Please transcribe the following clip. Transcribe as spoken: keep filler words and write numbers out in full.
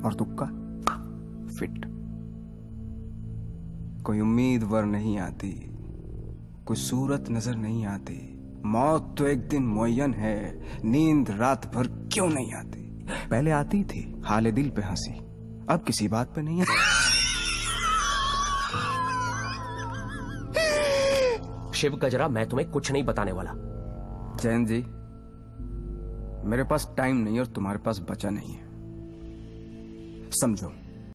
और तुक्का फिट। कोई उम्मीदवार नहीं आती, कोई सूरत नजर नहीं आती। मौत तो एक दिन मुहय्यन है, नींद रात भर क्यों नहीं आती। पहले आती थी हाले दिल पे हंसी, अब किसी बात पे नहीं आती। शिव गजरा, मैं तुम्हें कुछ नहीं बताने वाला। जैन जी, मेरे पास टाइम नहीं और तुम्हारे पास बचा नहीं है, समझो।